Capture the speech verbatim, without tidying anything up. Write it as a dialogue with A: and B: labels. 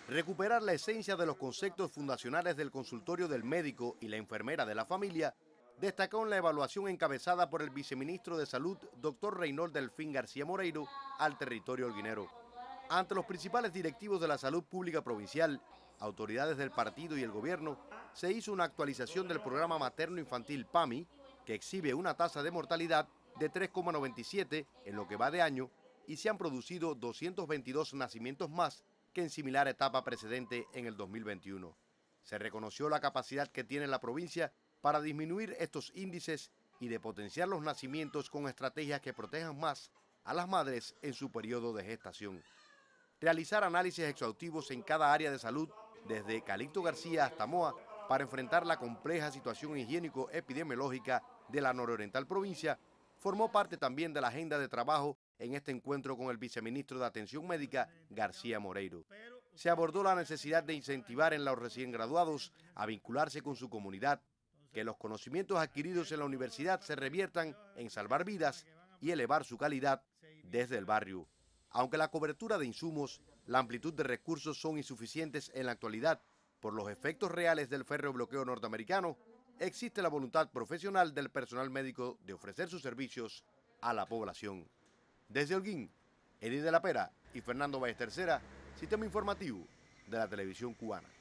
A: Recuperar la esencia de los conceptos fundacionales del consultorio del médico y la enfermera de la familia, destacó en la evaluación encabezada por el viceministro de Salud, doctor Reynold Delfín García Moreiro, al territorio holguinero. Ante los principales directivos de la salud pública provincial, autoridades del partido y el gobierno, se hizo una actualización del programa materno-infantil PAMI, que exhibe una tasa de mortalidad de tres coma noventa y siete en lo que va de año, y se han producido doscientos veintidós nacimientos más que en similar etapa precedente en el dos mil veintiuno. Se reconoció la capacidad que tiene la provincia para disminuir estos índices y de potenciar los nacimientos con estrategias que protejan más a las madres en su periodo de gestación. Realizar análisis exhaustivos en cada área de salud, desde Calixto García hasta Moa, para enfrentar la compleja situación higiénico-epidemiológica de la nororiental provincia, formó parte también de la agenda de trabajo en este encuentro con el viceministro de Atención Médica, García Moreiro. Se abordó la necesidad de incentivar en los recién graduados a vincularse con su comunidad, que los conocimientos adquiridos en la universidad se reviertan en salvar vidas y elevar su calidad desde el barrio. Aunque la cobertura de insumos, la amplitud de recursos son insuficientes en la actualidad por los efectos reales del ferrobloqueo norteamericano, existe la voluntad profesional del personal médico de ofrecer sus servicios a la población. Desde Holguín, Edith de la Pera y Fernando Valles Tercera, Sistema Informativo de la Televisión Cubana.